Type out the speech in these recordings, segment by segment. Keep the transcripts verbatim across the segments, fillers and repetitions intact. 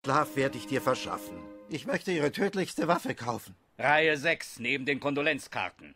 Schlaf werde ich dir verschaffen. Ich möchte Ihre tödlichste Waffe kaufen. Reihe sechs, neben den Kondolenzkarten.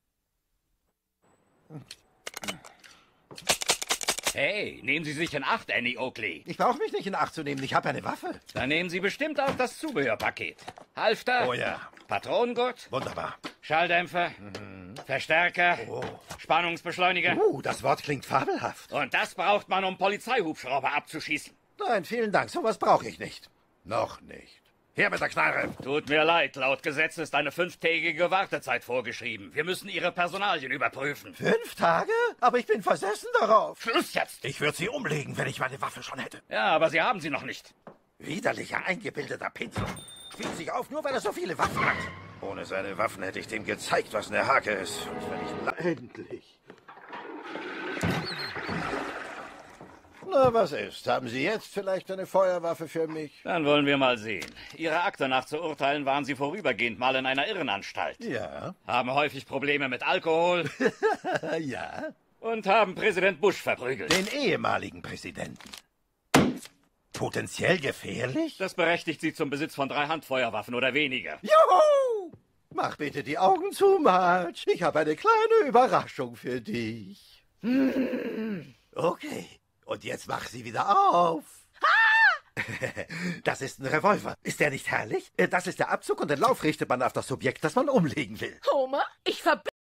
Hey, nehmen Sie sich in Acht, Annie Oakley. Ich brauche mich nicht in Acht zu nehmen, ich habe eine Waffe. Dann nehmen Sie bestimmt auch das Zubehörpaket. Halfter. Oh ja. Patronengurt. Wunderbar. Schalldämpfer. Mhm. Verstärker. Oh. Spannungsbeschleuniger. Uh, das Wort klingt fabelhaft. Und das braucht man, um Polizeihubschrauber abzuschießen. Nein, vielen Dank, sowas brauche ich nicht. Noch nicht. Her mit der Knarre. Tut mir leid, laut Gesetz ist eine fünftägige Wartezeit vorgeschrieben. Wir müssen Ihre Personalien überprüfen. Fünf Tage? Aber ich bin versessen darauf. Schluss jetzt! Ich würde sie umlegen, wenn ich meine Waffe schon hätte. Ja, aber Sie haben sie noch nicht. Widerlicher, eingebildeter Pinsel. Spielt sich auf, nur weil er so viele Waffen hat. Ohne seine Waffen hätte ich dem gezeigt, was eine Hake ist. Und wenn ich... Endlich. Na, was ist? Haben Sie jetzt vielleicht eine Feuerwaffe für mich? Dann wollen wir mal sehen. Ihrer Akte nach zu urteilen, waren Sie vorübergehend mal in einer Irrenanstalt. Ja. Haben häufig Probleme mit Alkohol. Ja. Und haben Präsident Bush verprügelt. Den ehemaligen Präsidenten. Potenziell gefährlich? Das berechtigt Sie zum Besitz von drei Handfeuerwaffen oder weniger. Juhu! Mach bitte die Augen zu, Marge. Ich habe eine kleine Überraschung für dich. Okay. Und jetzt mach sie wieder auf. Das ist ein Revolver. Ist der nicht herrlich? Das ist der Abzug und den Lauf richtet man auf das Subjekt, das man umlegen will. Homer, ich verbinde